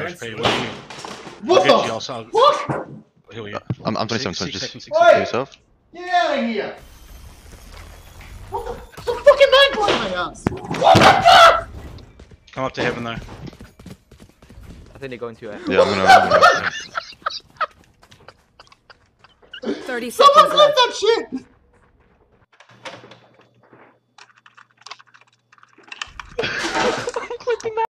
HP. What the fuck? Heal you. I'm 27, 20. Just Oi! heal yourself. Get out of here! What the? Some fucking magpie in my house! What the fuck? Come up to heaven though. I think they're going to it. Yeah, I'm gonna 30 Someone seconds clip left. that shit! I'm clipping that.